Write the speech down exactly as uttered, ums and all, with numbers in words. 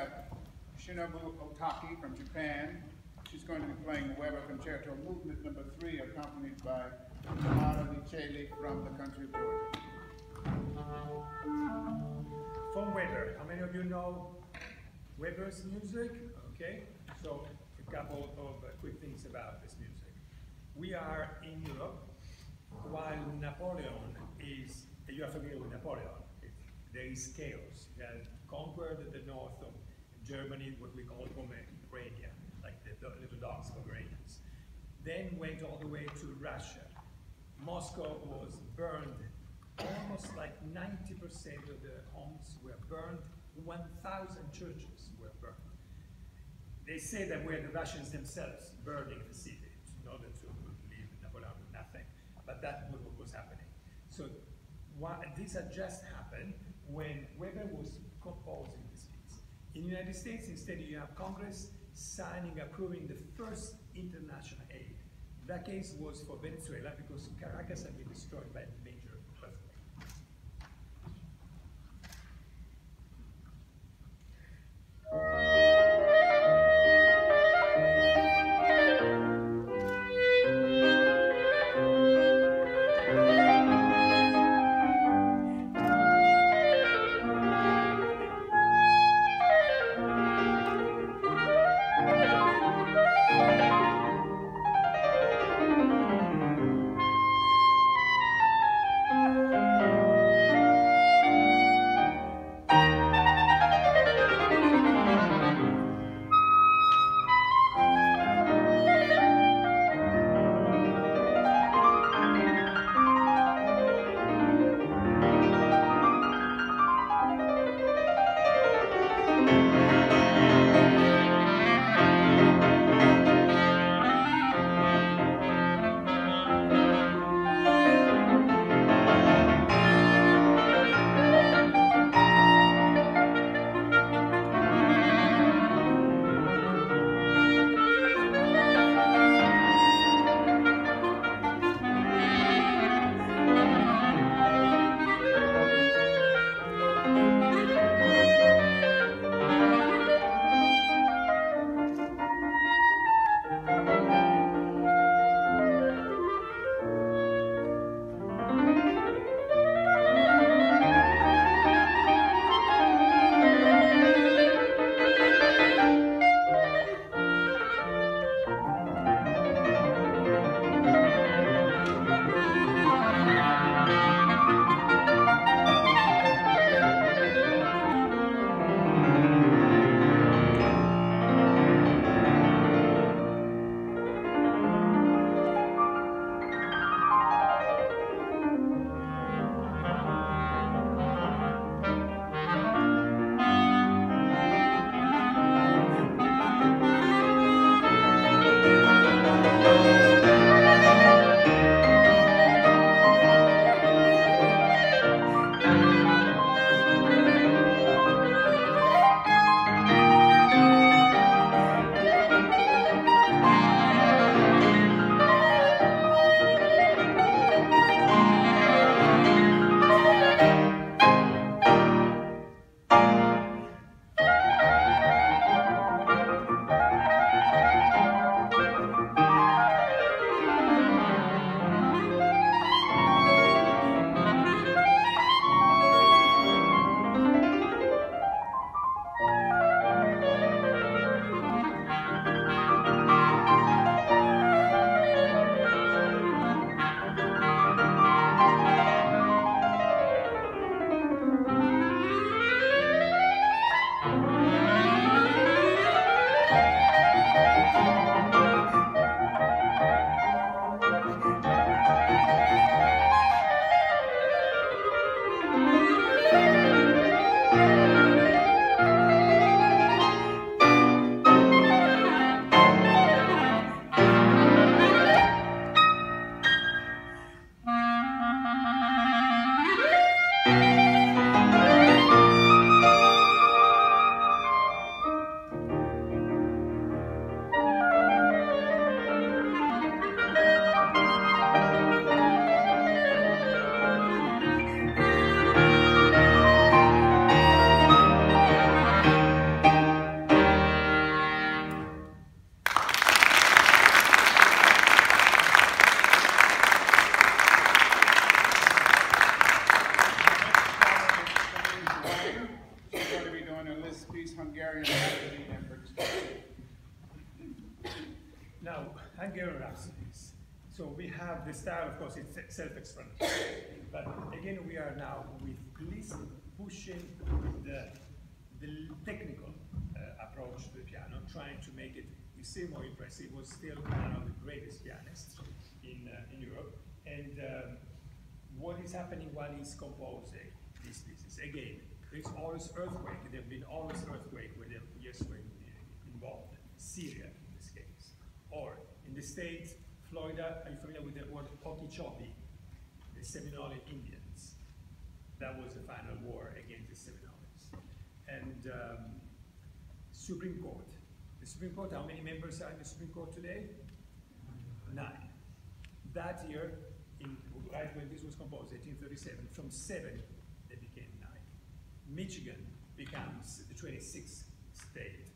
have Shinobu Otaki from Japan. She's going to be playing the Weber Concerto Movement Number Three, accompanied by Tamara Liceli from the country of Georgia. From Weber, how many of you know Weber's music? Okay, so a couple of uh, quick things about this music. We are in Europe, while Napoleon is, you are familiar with Napoleon, it, there is chaos. He had conquered the north of Germany, what we call Pomerania, like the, the little dogs, Pomeranians. Then went all the way to Russia. Moscow was burned. Almost like ninety percent of the homes were burned. one thousand churches were burned. They say that were the Russians themselves burning the city in order to leave Napoleon with nothing. But that was what was happening. So what, this had just happened when Weber was composing this piece. In the United States, instead, you have Congress signing, approving the first international aid. That case was for Venezuela because Caracas had been destroyed by a major earthquake. this piece, Hungarian Rhapsody and British. Now, Hungarian Rhapsodies. So we have the style, of course, it's self-explanatory. But again, we are now with Liszt pushing the, the technical uh, approach to the piano, trying to make it still more impressive. He was still one of the greatest pianists in, uh, in Europe. And um, what is happening while he's composing these pieces? Again, there's always earthquake. There have been always earthquake where the yes were involved. Syria, in this case. Or in the States, Florida, are you familiar with the word Okeechobee? The Seminole Indians. That was the final war against the Seminoles. And um, Supreme Court. The Supreme Court, how many members are in the Supreme Court today? Nine. That year, in, right when this was composed, eighteen thirty-seven, from seven, they became nine. Michigan becomes the twenty-sixth state